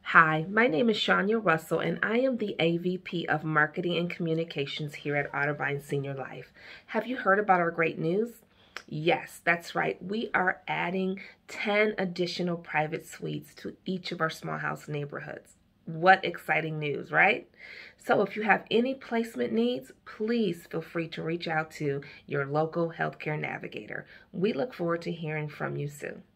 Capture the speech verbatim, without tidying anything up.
Hi, my name is Shania Russell, and I am the A V P of Marketing and Communications here at Otterbein Senior Life. Have you heard about our great news? Yes, that's right. We are adding ten additional private suites to each of our small house neighborhoods. What exciting news, right? So if you have any placement needs, please feel free to reach out to your local healthcare navigator. We look forward to hearing from you soon.